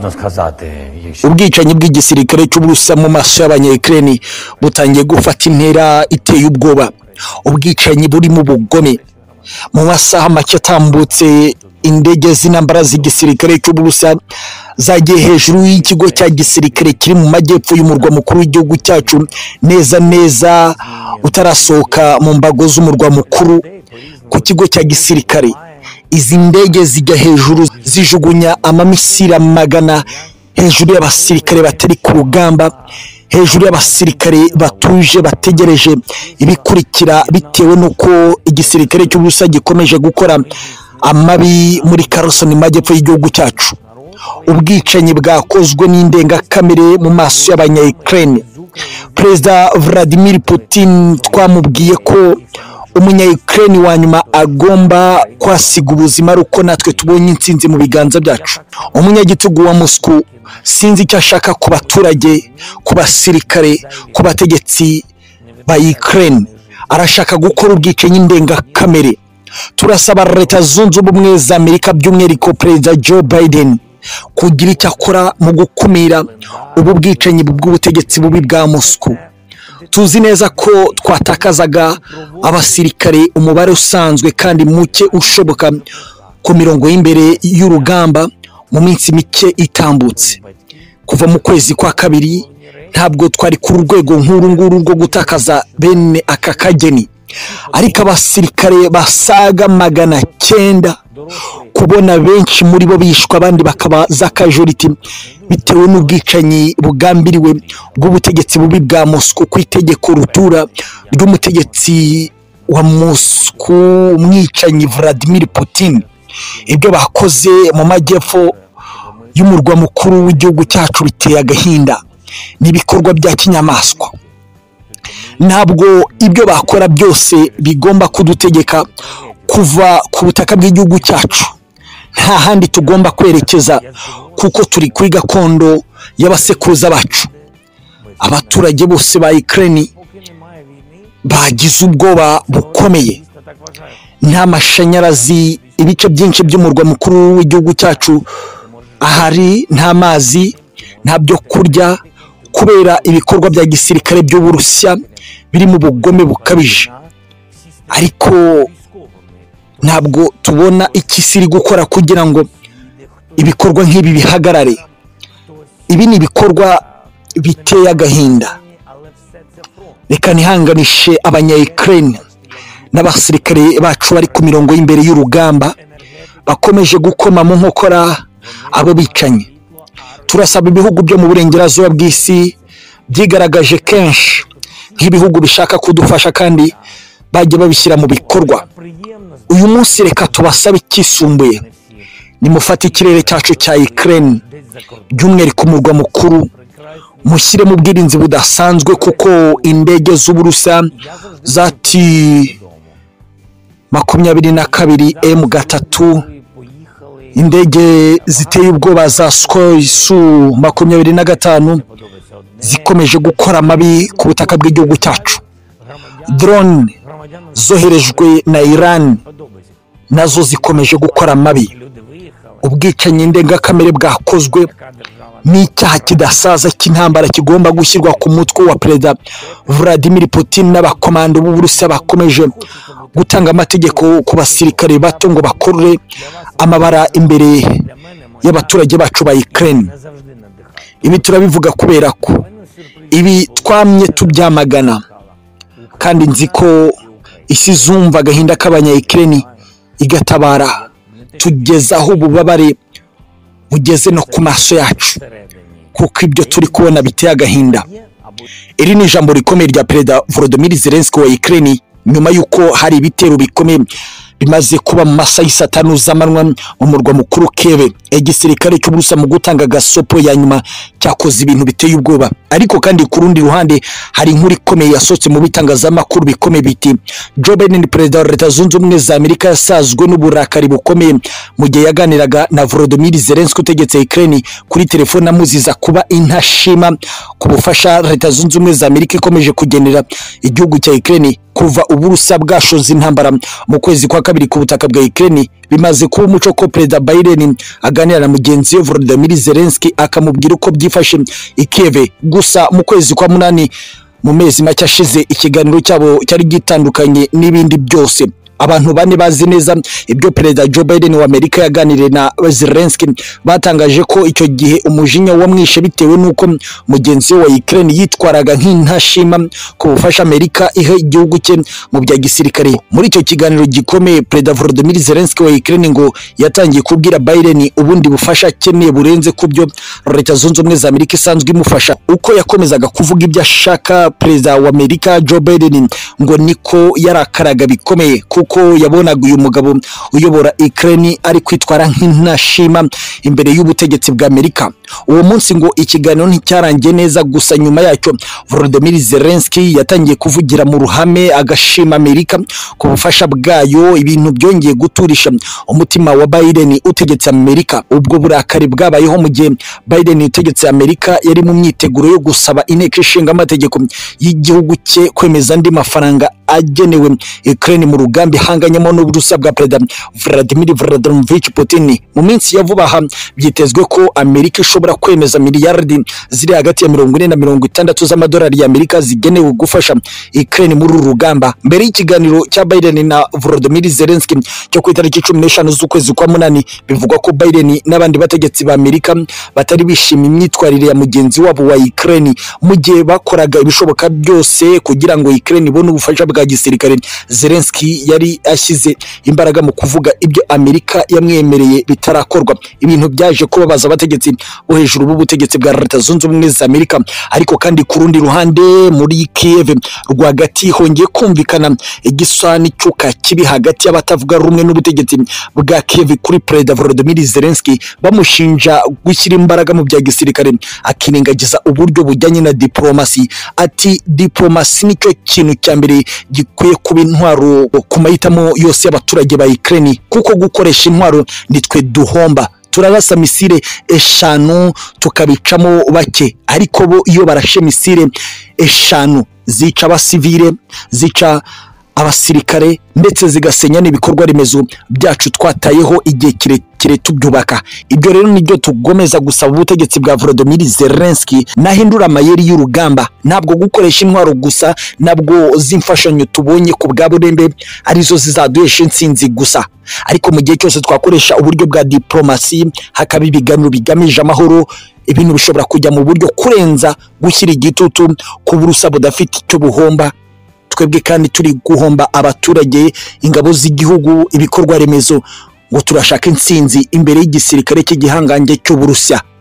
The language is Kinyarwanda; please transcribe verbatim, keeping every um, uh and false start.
ubwicanyi bw'igisirikare cy'Uburusiya mu maso y'abanya-Ukraine butangiye gufata intera iteye ubwoba. Ubwicanyi buri mu bugome. Mu masaha make atambutse indege z'intambara z'igisirikare cy'Uburusiya zagiye hejuru y'ikigo cya gisirikare kiri mu majyepfo y'umurwa mukuru w'igihugu cyacu, neza neza utarasohoka mu mbago z'umurwa mukuru ku kigo cya gisirikare. Izi ndege zijya hejuru zijugunya amamisira magana hejuru y'abasirikare batari ku rugamba, hejuru y'abasirikare batuje bategereje ibikurikira, bitewe nuko igisirikare cy'Uburusiya gikomeje gukora amabi muri Kherson majyepfo y'igihugu cyacu. Ubwicanyi bwakozwe n'indengakamere mu maso y'abanya-Ukraine. Perezida Vladimir Putin twamubwiye ko umunya-Ukraine wa nyuma agomba kwasiga ubuzima ruko natwe tubonye intsinzi mu biganza byacu. Umunyagitugu wa Moscow sinzi icyo ashaka ku baturage, ku basirikare, ku bategetsi ba Ukraine. Arashaka gukora ubwicanyi ndengakamere. Turasaba Leta Zunze Ubumwe za Amerika by'umwihariko Perezida Joe Biden kugira icyo akora mu gukumira ubu bwicanyi bw'ubutegetsi bubi bwa Moscow. Tuzi neza ko twatakazaga abasirikare umubare usanzwe kandi muke ushoboka ku mirongo y'imbere y'urugamba mu minsi mike itambutse. Kuva mu kwezi kwa kabiri ntabwo twari ku rwego nkuru nguru rwo gutakaza bene aka kageni, ariko abasirikare basaga magana cyenda kubona benshi muri bo bishwa, abandi bakaba za casualty bitewe n'ubwicanyi bugambiriwe bw'ubutegetsi bubi bwa Moscow ku itegeko rutura ry'umutegetsi wa Moscow, umwicanyi Vladimir Putin. Ibyo bakoze mu majyepfo y'umurwa mukuru w'igihugu cyacu biteye agahinda, n'ibikorwa bya kinyamaswa. Ntabwo ibyo bakora byose bigomba kudutegeka kuva ku butaka bw'igihugu cyacu. Nta handi tugomba kwerekeza kuko turi kuri gakondo y'abasekuruza bacu. Abaturage bose ba Ukraine bagize ubwoba bukomeye. Nta mashanyarazi, ibice byinshi by'umurwa mukuru w'igihugu cyacu ahari, nta mazi, nta byo kurya kubera ibikorwa bya gisirikare by'Uburusiya biri mu bugome bukabije. Ariko ntabwo tubona ikisiri gukora kugira ngo ibikorwa nk'ibi bihagarare. Ibi ni ibikorwa biteye agahinda. Reka nihanganishe abanya-Ukraine n'abasirikare bacu bari ku mirongo y'imbere y'urugamba bakomeje gukoma mu nkokora abo bicanye. Turasaba ibihugu byo mu burengerazuba bw'isi byigaragaje kenshi nk'ibihugu bishaka kudufasha kandi bajye babishyira mu bikorwa. Uyu munsi reka tubasabe ikisumbuye, nimufate ikirere cyacu cya Ukraine by'umwihariko umurwa mukuru, mushyire mu bwirinzi budasanzwe kuko indege z'Uburusiya zati makumyabiri na kabiri M gatatu, indege ziteye ubwoba za Su makumyabiri na gatanu zikomeje gukora amabi ku butaka bw'igihugu cyacu. Drone zoherejwe na Iran nazo zikomeje gukora amabi. Ubwicanyi ndengakamere bwakozwe n'icyaha kidasaza cy'intambara kigomba gushyirwa ku mutwe wa Perezida Vladimir Putin n'abakomando b'Uburusiya bakomeje gutanga amategeko ku basirikare bato ngo bakore amabara imbere y'abaturage bacu ba Ukraine. Ibi turabivuga kubera ko ibi twamye tubyamagana, kandi nzi ko isi zumva agahinda k'abanya-Ukraine igatabara tugezaho ububabare bugeze no ku maso yacu, kuko ibyo turi kubona biteye agahinda. Iri ni ijambo rikomeye rya Perezida Volodymyr Zelensky wa Ukraine nyuma yuko hari ibitero bikomeye bimaze kuba mu masaha y'isatanu z'amanywa mu murwa mukuru Kiev. Igisirikare cy'Uburusiya mu gutanga gasopo ya nyuma cyakoze ibintu biteye ubwoba. Ariko kandi ku rundi ruhande hari inkuru ikomeye yasohotse mu bitangaza amakuru bikomeye biti Joe Biden, Perezida wa Leta Zunze Ubumwe za Amerika, yasazwe n'uburakari bukomeye mu gihe yaganiraga na Volodymyr Zelensky utegetse Ukraine kuri telefone, amuziza kuba intashima ku bufasha Leta Zunze Ubumwe za Amerika ikomeje kugenera igihugu cya Ukraine kuva Uburusiya bwashoza intambara mu kwezi kwa kabiri ku butaka bwa Ukraine bimaze kuba umuco ko Perezida Biden aganira na mugenzi we Volodymyr Zelensky akamubwira uko byifashe i Kiev. Gusa mu kwezi kwa munani mu mezi make ashize ikiganiro cyabo cyari gitandukanye n'ibindi byose. Abantu bane bazi neza ibyo Perezida Joe Biden wa Amerika yaganiriye na Zelensky batangaje ko icyo gihe umujinya wamwishe bitewe nuko mugenzi we wa Ukraine yitwaraga nk'intashima ku bufasha Amerika ihe igihugu cye mu bya gisirikare. Muri icyo kiganiro gikomeye Perezida Volodymyr Zelensky wa Ukraine ngo yatangiye kubwira Biden ubundi bufasha akeneye burenze kubyo Leta Zunze Ubumwe za Amerika isanzwe imufasha. Uko yakomezaga kuvuga ibyo ashaka, Perezida wa Amerika Joe Biden ngo niko yarakaraga bikomeye ko yabonaga uyu mugabo uyobora Ukraine ari kwitwara nk'intashima imbere y'ubutegetsi bwa Amerika. Uwo munsi ngo ikiganiro nticyarangiye neza, gusa nyuma yacyo Volodymyr Zelensky yatangiye kuvugira mu ruhame agashima Amerika ku bufasha bwayo, ibintu byongeye guturisha umutima wa Biden utegetse Amerika. Ubwo burakari bwabayeho mu gihe Biden utegetse Amerika yari mu myiteguro yo gusaba inteko ishinga amategeko y'igihugu cye kwemeza andi mafaranga agenewe Ukraine mu rugambi hanganyemo n'Uburusiya bwa Perezida Vladimir Vladimirovich Putin. Mu minsi ya vuba aha byitezwe ko Amerika ishobora kwemeza miliyardi ziri hagati ya mirongo ine na mirongo itandatu z'amadolari ya Amerika zigenewe gufasha Ukraine muri uru rugamba. Mbere y'ikiganiro cya Biden na Volodymyr Zelensky cyo ku itariki cumi n'eshanu z'ukwezi kwa munani, bivugwa ko Biden n'abandi bategetsi ba Amerika batari bishimiye imyitwarire ya mugenzi wabo wa Ukraine mu gihe bakoraga ibishoboka byose kugira ngo Ukraine ibone ubufasha bwa gisirikare. Zelensky yari ashyize imbaraga mu kuvuga ibyo Amerika yamwemereye bitarakorwa, ibintu byaje kubabaza abategetsi bo hejuru b'ubutegetsi bwa Leta Zunze Ubumwe za Amerika. Ariko kandi ku rundi ruhande muri Kiev rwagati hongeye kumvikana igisani cyuka kibi hagati y'abatavuga rumwe n'ubutegetsi bwa Kiev kuri Perezida Volodymyr Zelensky, bamushinja gushyira imbaraga mu bya gisirikare akirengagiza uburyo bujyanye na diplomasi. Ati diplomasi nicyo kintu cya mbere gikwiye kuba intwaro ku mahitamo yose y'abaturage ba Ukraine, kuko gukoresha intwaro nitwe duhomba. Turarasa misile eshanu tukabicamo bake, ariko bo iyo barashe misile eshanu zica abasivile, zica abasirikare ndetse zigasenya n'ibikorwa remezo byacu twatayeho igihe kirekire tubyubaka. Ibyo rero nibyo tugomeza gusaba ubutegetsi bwa Volodymyr Zelensky nahindura amayeri y'urugamba, ntabwo gukoresha intwaro gusa, nabwo zimfashanyo tubonye ku bwa burembe arizo zizaduhesha intsinzi gusa. Ariko mu gihe cyose twakoresha uburyo bwa diplomasi, hakaba ibiganiro bigamije amahoro, ibintu bishobora kujya mu buryo kurenza gushyira igitutu ku Burusiya budafite icyo buhomba. Twebwe kandi turi guhomba abaturage, ingabo z'igihugu, ibikorwa remezo, ngo turashaka intsinzi imbere y'igisirikare cy'igihangange cy'Uburusiya.